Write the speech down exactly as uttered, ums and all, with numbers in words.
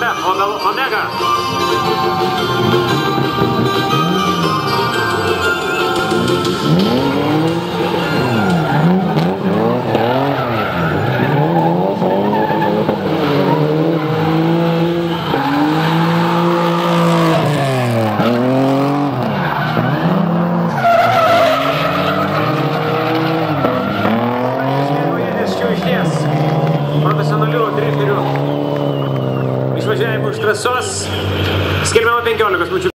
Alfa, Omega. Profesionalių drifterių išvažiavimų iš trasos skelbiama penkiolikos minučių.